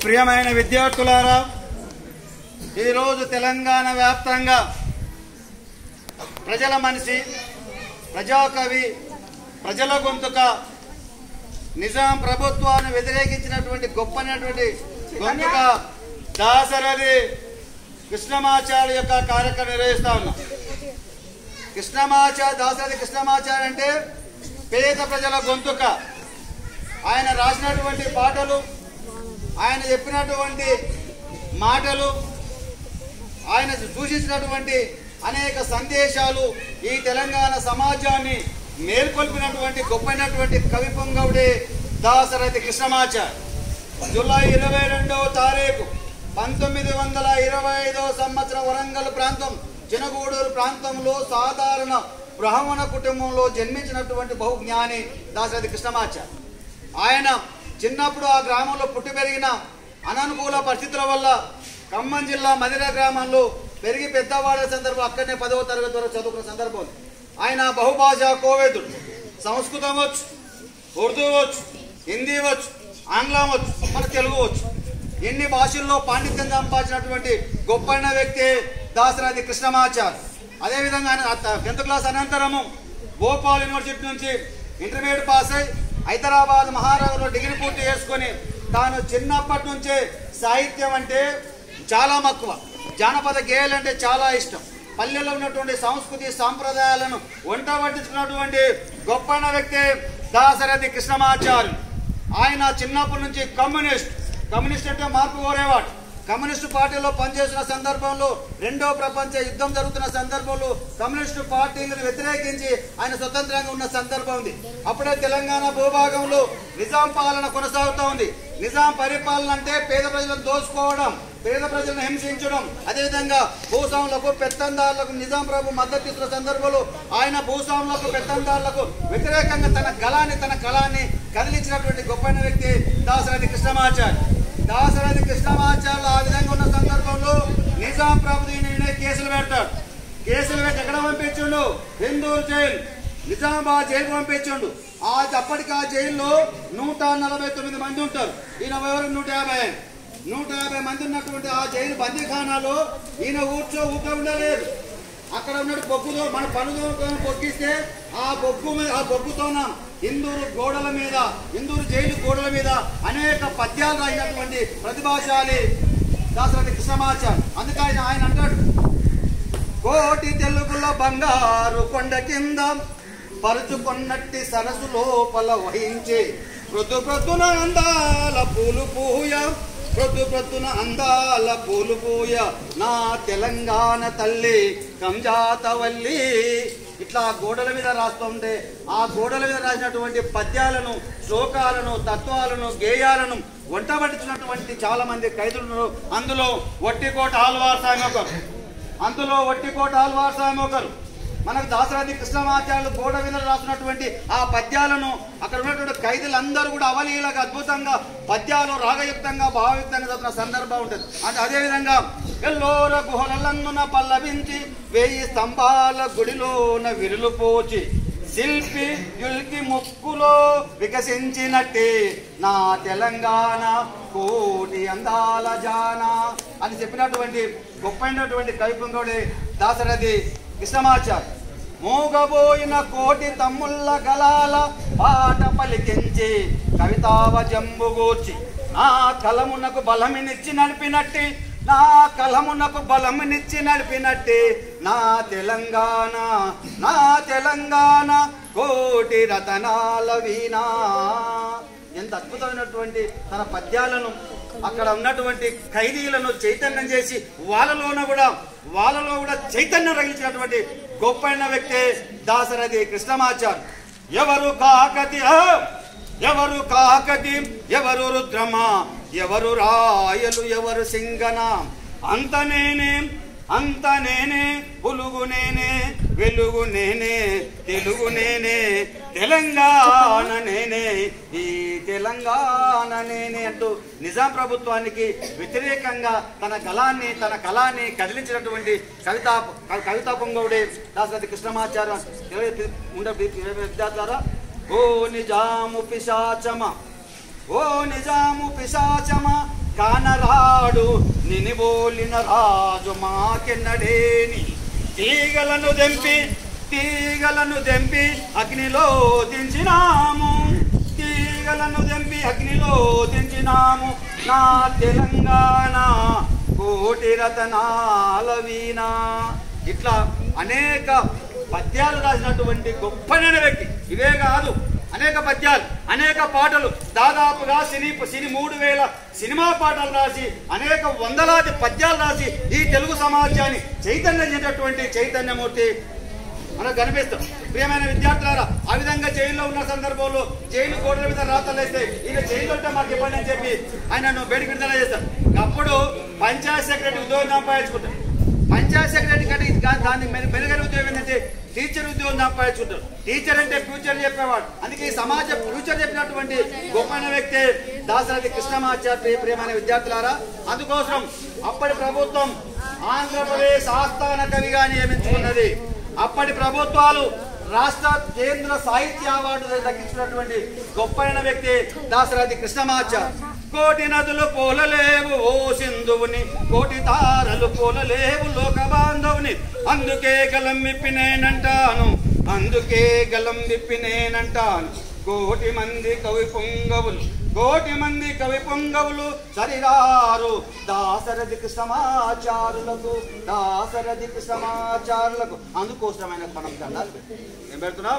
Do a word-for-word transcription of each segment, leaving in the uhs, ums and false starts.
ప్రియమైన విద్యార్థులారా, ఈరోజు తెలంగాణ వ్యాప్తంగా ప్రజల మనిషి, ప్రజాకవి, ప్రజల గొంతుక, నిజాం ప్రభుత్వాన్ని వ్యతిరేకించినటువంటి గొప్పనటువంటి గొంతుక దాశరథి కృష్ణమాచార్య యొక్క కార్యక్రమం నిర్వహిస్తా ఉన్నాం. కృష్ణమాచార్య దాశరథి కృష్ణమాచార్య అంటే పేద ప్రజల గొంతుక. ఆయన రాసినటువంటి పాటలు, ఆయన చెప్పినటువంటి మాటలు, ఆయన సూచించినటువంటి అనేక సందేశాలు ఈ తెలంగాణ సమాజాన్ని మేల్కొల్పినటువంటి గొప్పైనటువంటి కవి పొంగవుడే దాశరథి కృష్ణమాచార్య. జూలై ఇరవై రెండవ తారీఖు పంతొమ్మిది వందల ఇరవై ఐదవ సంవత్సరం వరంగల్ ప్రాంతం చినగూడూరు ప్రాంతంలో సాధారణ బ్రాహ్మణ కుటుంబంలో జన్మించినటువంటి బహుజ్ఞాని దాశరథి కృష్ణమాచార్య. ఆయన చిన్నప్పుడు ఆ గ్రామంలో పుట్టి పెరిగిన అననుకూల పరిస్థితుల వల్ల ఖమ్మం జిల్లా మదిర గ్రామంలో పెరిగి పెద్దవాడే సందర్భం అక్కడనే పదవ తరగతి వరకు చదువుకున్న సందర్భం. ఆయన బహుభాషా కోవేదుడు. సంస్కృతం వచ్చు, ఉర్దూ వచ్చు, హిందీ వచ్చు, ఆంగ్లం వచ్చు, మన తెలుగు వచ్చు. ఎన్ని భాషల్లో పాండిత్యం సంపాదించినటువంటి గొప్పైన వ్యక్తి దాశరథి కృష్ణమాచార్య. అదేవిధంగా ఆయన టెన్త్ క్లాస్ అనంతరము భోపాల్ యూనివర్సిటీ నుంచి ఇంటర్మీడియట్ పాస్ అయి హైదరాబాద్ మహారాజులో డిగ్రీ పూర్తి చేసుకొని తాను చిన్నప్పటి నుంచే సాహిత్యం అంటే చాలా మక్కువ, జానపద గేయాలు అంటే చాలా ఇష్టం, పల్లెల్లో ఉన్నటువంటి సంస్కృతి సాంప్రదాయాలను వంట పట్టించుకున్నటువంటి గొప్పైన వ్యక్తి దాశరథి కృష్ణమాచార్య. ఆయన చిన్నప్పటి నుంచి కమ్యూనిస్ట్ కమ్యూనిస్ట్ అంటే మార్పు కోరేవాడు. కమ్యూనిస్టు పార్టీలో పనిచేసిన సందర్భంలో రెండో ప్రపంచ యుద్ధం జరుగుతున్న సందర్భంలో కమ్యూనిస్టు పార్టీలను వ్యతిరేకించి ఆయన స్వతంత్రంగా ఉన్న సందర్భం ఉంది. అప్పుడే తెలంగాణ భూభాగంలో నిజాం పాలన కొనసాగుతూ ఉంది. నిజాం పరిపాలన అంటే పేద ప్రజలను దోచుకోవడం, పేద ప్రజలను హింసించడం, అదేవిధంగా భూస్వాములకు పెత్తందారులకు నిజాం ప్రభు మద్దతు ఇస్తున్న సందర్భంలో ఆయన భూస్వాములకు పెత్తందారులకు వ్యతిరేకంగా తన గళాన్ని తన కళాన్ని కదిలించినటువంటి గొప్పైన వ్యక్తి దాశరథి కృష్ణమాచార్య. దాశరథి కృష్ణమాచార్యులు ఆ విధంగా ఉన్న సందర్భంలో నిజాం ప్రభు దీని కేసులు పెడతాడు. కేసులు పెట్టి ఎక్కడ పంపించుండు? హిందూరు జైలు, నిజామాబాద్ జైలు పంపించుండు. ఆ అప్పటికి ఆ జైల్లో నూట నలభై తొమ్మిది మంది ఉంటారు. ఈయన ఎవరు నూట యాభై నూట యాభై మంది ఉన్నటువంటి ఆ జైలు బందీఖానాలో ఈయన ఊర్చో ఊక ఉండలేదు. అక్కడ ఉన్నట్టు బొగ్గుతో మన పనుతో బొగ్గిస్తే ఆ బొగ్గు మీద ఆ బొగ్గుతోన హిందూరు గోడల మీద హిందూరు జైలు గోడల మీద అనేక పద్యాలు రాసినటువంటి ప్రతిభాశాలి దాశరథి కృష్ణమాచార్య. అందుకని ఆయన అంటాడు, కోటి తెలుగుల బంగారు కొండ కింద పరుచుకొన్నట్టి సరస్సు లోపల వహించి ప్రొద్దు ప్రొద్దున అందాల పూలు పూయ ప్రొద్దు ప్రొద్దున అందాల పూలు పూయ నా తెలంగాణ తల్లి కంజాతవల్లి. ఇట్లా గోడల మీద రాస్తుంటే ఆ గోడల మీద రాసినటువంటి పద్యాలను, శ్లోకాలను, తత్వాలను, గేయాలను వంట పట్టించినటువంటి చాలా మంది ఖైదులు. అందులో వట్టికోట ఆల్వార్ స్వామి ఒకరు అందులో వట్టికోట ఆల్వార్ స్వామి ఒకరు మనకు దాశరథి కృష్ణమాచార్యులు గోడ మీద రాసినటువంటి ఆ పద్యాలను అక్కడ ఉన్నటువంటి ఖైదీలందరూ కూడా అవలీలగా అద్భుతంగా పద్యాలు రాగయుక్తంగా భావయుక్తంగా చదువుతున్న సందర్భం ఉంటుంది. అంటే అదేవిధంగా ఎల్లోర గుహలన్నున పల్లవించి వెయ్యి స్తంభాల గుడిలోన విరులు పోచి శిల్పి యుల్కి ముక్కులో వికసించినట్టే నా తెలంగాణ కోటి అందాల జానా అని చెప్పినటువంటి గొప్పైనటువంటి కవి పొంగవుడే దాశరథి కృష్ణమాచార్య. మూగబోయిన కోటి తమ్ముళ్ళ గలాల పాట పలికించి కవితావ జంబుగూర్చి నా కలమునకు బలమినిచ్చి నడిపినట్టి నా కలమునకు బలమునిచ్చి నడిపినట్టి నా తెలంగాణ నా తెలంగాణ కోటి రతనాల వీణా. ఎంత అద్భుతమైనటువంటి తన పద్యాలను అక్కడ ఉన్నటువంటి ఖైదీలను చైతన్యం చేసి వాళ్ళలోన కూడా వాళ్ళలో కూడా చైతన్యం రగిలించినటువంటి గొప్పైన వ్యక్తి దాశరథి కృష్ణమాచార్య. ఎవరు కాకతి ఎవరు కాకతి ఎవరు రుద్రమ ఎవరు రాయలు ఎవరు సింగన అంత నేనే అంత నేనే పులుగు నేనే వెలుగు నేనే తెలుగు నేనే తెలంగాణ నేనే ఈ తెలంగాణ నేనే అంటూ నిజాం ప్రభుత్వానికి వ్యతిరేకంగా తన గళాన్ని తన కళాన్ని కదిలించినటువంటి కవితా కవితా పొంగవుడే దాశరథి కృష్ణమాచార్య. ఉండే విద్యార్థులారా, ఓ నిజాము పిశాచమ ఓ నిజాము పిశాచమ కానరాడు నినిబోలిన రాజు మాకెన్నడేని తీగలను దెంపి తీగలను దెంపి అగ్నిలో దించినాము తీగలను దెంపి అగ్నిలో దించినాము నా తెలంగాణ కోటి రతనాల వీణ. ఇట్లా అనేక పద్యాలు రాసినటువంటి గొప్పనైన వ్యక్తి. ఇవే కాదు, అనేక పద్యాలు, అనేక పాటలు, దాదాపుగా సినీ సినీ మూడు వేల సినిమా పాటలు రాసి అనేక వందలాది పద్యాలు రాసి ఈ తెలుగు సమాజాన్ని చైతన్యం చేసేటువంటి చైతన్యమూర్తి మనకు కనిపిస్తాం. ప్రియమైన విద్యార్థులారా, ఆ విధంగా జైల్లో ఉన్న సందర్భంలో జైలు కోటల మీద రాతలు వేస్తే ఈయన జైల్లో ఉంటే మాకు ఇవ్వండి అని చెప్పి ఆయనను బయటకు విడుదల చేస్తాడు. అప్పుడు పంచాయత్ సెక్రటరీ ఉద్యోగం సంపాదించుకుంటాడు. పంచాయత్ సెక్రటరీ కంటే దాన్ని మెరుగైన ఉద్యోగం ఏంటంటే టీచర్ ఉద్యోగం సంపాదించుకుంటారు. టీచర్ అంటే ఫ్యూచర్ చెప్పేవాడు. అందుకే ఈ సమాజ ఫ్యూచర్ చెప్పినటువంటి గొప్పైన వ్యక్తి దాశరథి కృష్ణమాచార్య. ప్రియమైన విద్యార్థులారా, అందుకోసం అప్పటి ప్రభుత్వం ఆంధ్రప్రదేశ్ ఆస్థాన కవిగా నియమించుకున్నది. అప్పటి ప్రభుత్వాలు రాష్ట్ర కేంద్ర సాహిత్య అవార్డు దక్కించినటువంటి గొప్పైన వ్యక్తి దాశరథి కృష్ణమాచార్య. కోటి నదులు పోలలేవు ఓ సింధువుని, కోటి తారలు పోలలేవు లోక బాంధవుని, అందుకే గలం విప్పినేనంటాను అందుకే గలం విప్పినేనంటాను కోటి మంది కవి పొంగవులు కోటి మంది కవి పొంగవులు సరిరారు దాశరథి కృష్ణమాచారులకు దాశరథి సమాచారులకు. అందుకోసమైన మనం దండాలు ఏం పెడుతున్నాం?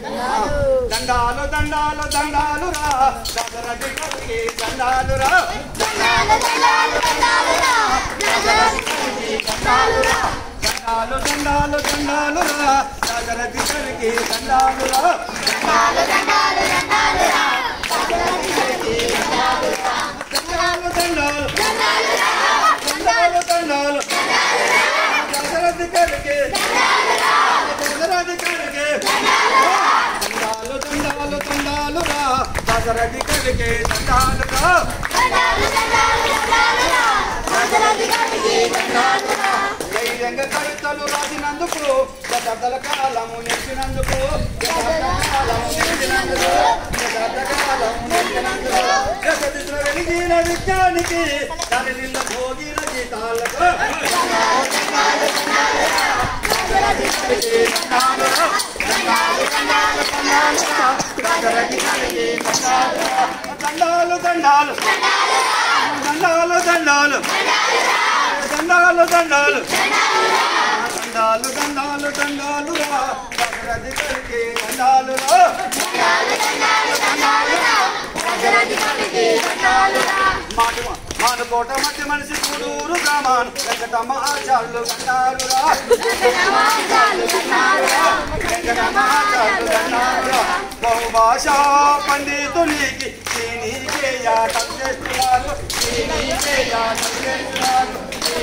దండాలు దండాలు దండాలు రా దాశరథి కవికి దండాలు రా దండాలు దండాలు దండాలు రా దాశరథి కవికి దండాలు రా దండాలు దండాలు దండాలు రా దాశరథి కవికి దండాలు రా దండాలు దండాలు దండాలు రా దాశరథి కవికి దండాలు రా దండాలు దండాలు దండాలు రా దండాలు దండాలు దండాలు రా దాశరథి కవికి దండాలు రా దాశరథి కవికి దండాలు రా దండాలు దండాలు దండాలు రా దాశరథి కవికి దండాలు రా దండాలు దండాలు దండాలు రా దాశరథి కవికి దండాలు రా. ధైర్యంగా కవితలు రాసినందుకు శతాబ్దాల కాలము నిలిచినందుకు శతాబ్దాల కాలము నిలిచినందుకు శతాబ్దాల కాలము నిలిచినందుకు జగదిలో వెలిగిన విజ్ఞానికి దానిలో భోగిన గీతాలకు దండాలు దండాలు దండాలు రా దాశరథి కవికి దండాలు రా దండాలు దండాలు దండాలు రా దాశరథి కవికి దండాలు రా దండాలు దండాలు దండాలు రా దండాలు దండాలు దండాలు దండాలు దండాలు దండాలు దండాలు రా దాశరథి కవికి దండాలు రా దండాలు దండాలు దండాలు రా దాశరథి కవికి దండాలు రా. మాను మానుకోట మధ్య మనిషి కూడూరు గ్రామాను వెంకటమ్మ ఆచార్యులు దండాలు రా వెంకటమ్మ ఆచార్యులు దండాలు రా వెంకటమ్మ ఆచార్యులు దండాలు రా. బహుభాషా పండితునికి శ్రీనికేయ కవిచేస్తున్నారు శ్రీనికేయ కవిచేస్తున్నారు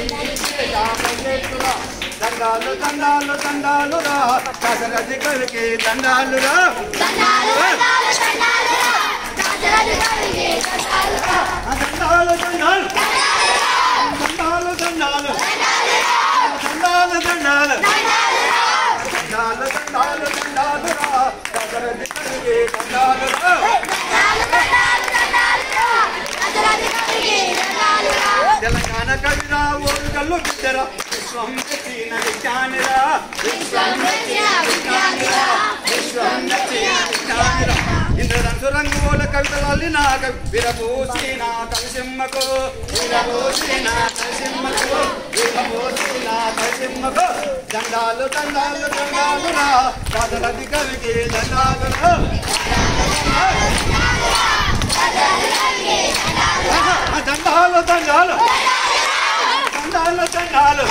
దండాలు దండాలు దండాలు రా దాశరథి కవికి దండాలు రా దండాలు దండాలు దండాలు రా దాశరథి కవికి దండాలు రా దండాలు దండాలు దండాలు దండాలు దండాలు దండాలు దండాలు దండాలు దండాలు రా దాశరథి కవికి దండాలు రా దండాలు దండాలు దండాలు రా దాశరథి కవికి దండాలు రా. తెలంగాణ కవిరా ఓరుగల్లు బిడ్డరా విశ్వం మెచ్చిన విజ్ఞానిరా విశ్వం మెచ్చిన విజ్ఞానిరా విశ్వం మెచ్చిన విజ్ఞానిరా. ఇంద్రధనుసు రంగుల కవితలల్లి నా కవి విరబూసిన కవిసిమ్మకు విరబూసిన కవిసిమ్మకు విరబూసిన కవిసిమ్మకు దండాలు దండాలు దండాలు రా దాశరథి కవికి దండాలు రా దండాలు దండాలు దండాలు దండాలు దండాలు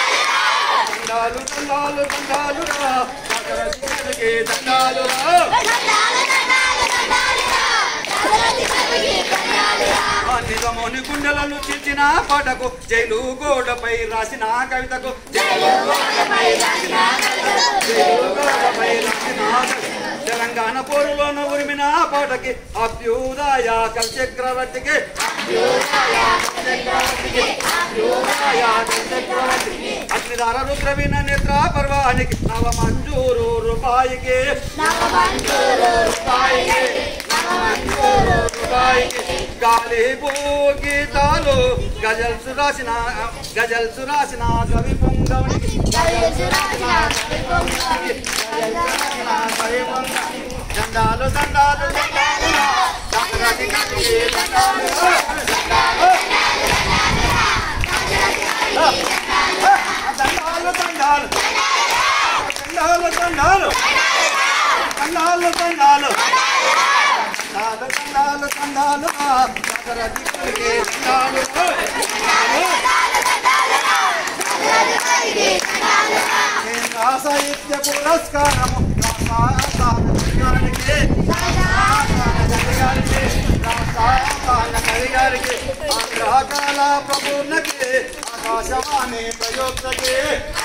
దండాలు దండాలు రా దాశరథి కవికి దండాలు రా నిజమోని గుండెలను చిల్చిన పాటకు జైలు గోడపై రాసిన కవితకు జైలు గోడపై రాసిన తెలంగాణ పోరులోన ఉరిమిన పాటకి అభ్యుదయ కవి చక్రవర్తికి అగ్నిధార రుద్రవీణ నేత్ర పర్వానికి నవ మంజూరు రూపాయికి నవ మంజూరు రూపాయికి నవ మంజూరు రూపాయికి గాలిబు గీతాలు గజల్సు రాసిన గజల్సు రాసిన కవి పొంగవునికి దండాలు దండాలు దండాలు దండాలు దండాలు దండాలు దండాలు దండాలు దండాలు దండాలు సాహిత్య పురస్కారము గారికి ఆంధ్రకాల ప్రపూర్ణకి ఆకాశవాణి ప్రయోక్తకి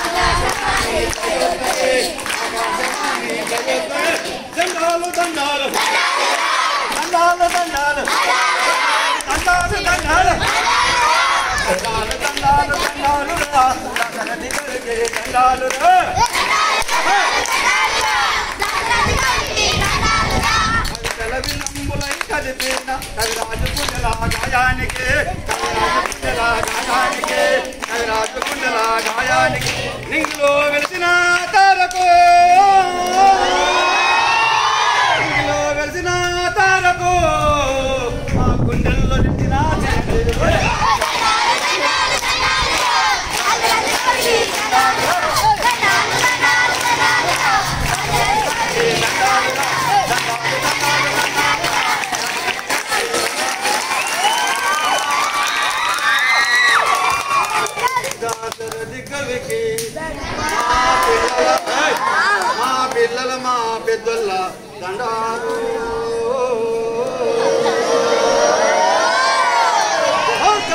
దండాలు దండాలు దండాలు దండాలు దండాలు దండాలు దండాలు దండాలు దండాలు విలంబులై కదిపిన కవిరాజు కుండల గాయానికి కవిరాజు కుండల గాయానికి కవిరాజు కుండల గాయానికి నింగులో వెలిసిన తారకు